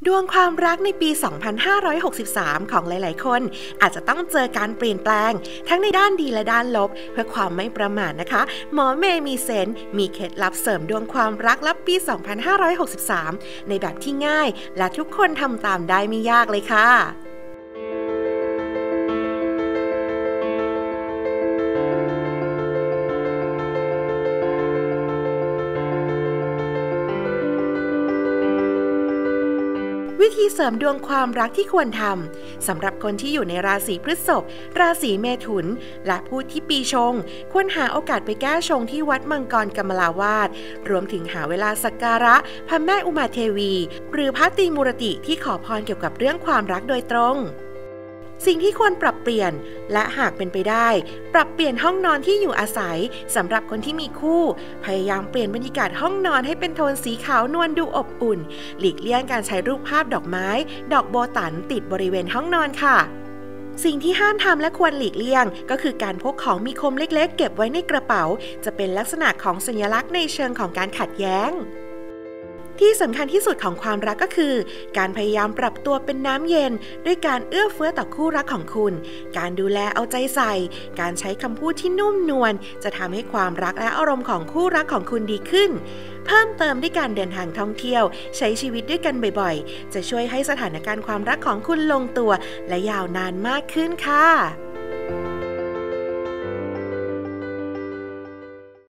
ดวงความรักในปี 2563 ของหลายๆ คนอาจจะต้องเจอการเปลี่ยนแปลงทั้งในด้านดีและด้านลบเพื่อความไม่ประมาทนะคะหมอเมย์มีเซนส์มีเคล็ดลับเสริมดวงความรักรับปี 2563 ในแบบที่ง่ายและทุกคนทำตามได้ไม่ยากเลยค่ะวิธีเสริมดวงความรักที่ควรทำสำหรับคนที่อยู่ในราศีพฤษภราศีเมถุนและผู้ที่ปีชงควรหาโอกาสไปแก้ชงที่วัดมังกรกมลาวาสรวมถึงหาเวลาสักการะพระแม่อุมาเทวีหรือพระตรีมูรติที่ขอพรเกี่ยวกับเรื่องความรักโดยตรงสิ่งที่ควรปรับเปลี่ยนและหากเป็นไปได้ปรับเปลี่ยนห้องนอนที่อยู่อาศัยสำหรับคนที่มีคู่พยายามเปลี่ยนบรรยากาศห้องนอนให้เป็นโทนสีขาวนวลดูอบอุ่นหลีกเลี่ยงการใช้รูปภาพดอกไม้ดอกโบตันติดบริเวณห้องนอนค่ะสิ่งที่ห้ามทำและควรหลีกเลี่ยงก็คือการพกของมีคมเล็กๆเก็บไว้ในกระเป๋าจะเป็นลักษณะของสัญลักษณ์ในเชิงของการขัดแย้งที่สำคัญที่สุดของความรักก็คือการพยายามปรับตัวเป็นน้ำเย็นด้วยการเอื้อเฟื้อต่อคู่รักของคุณการดูแลเอาใจใส่การใช้คำพูดที่นุ่มนวลจะทำให้ความรักและอารมณ์ของคู่รักของคุณดีขึ้นเพิ่มเติมด้วยการเดินทางท่องเที่ยวใช้ชีวิตด้วยกันบ่อยๆจะช่วยให้สถานการณ์ความรักของคุณลงตัวและยาวนานมากขึ้นค่ะ